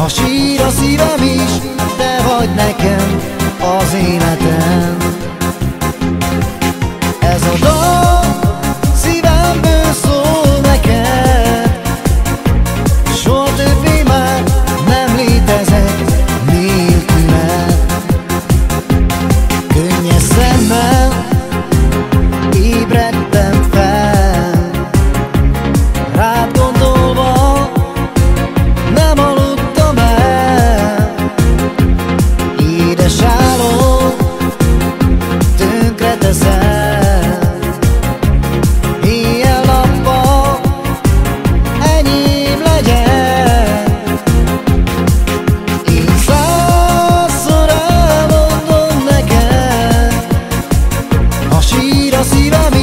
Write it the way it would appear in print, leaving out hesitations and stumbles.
Ha sír a szívem is, te vagy nekem az életem. Ez a dal szívemből szól neked, soha többé már nem létezek nélküled. Könnyes szemmel ébredtem fel, rád gondolva nem aludtam el. Édes álom, tönkre teszel, éjjel-nappal enyém legyen. Én százszor elmondom neked, ha sír a szívem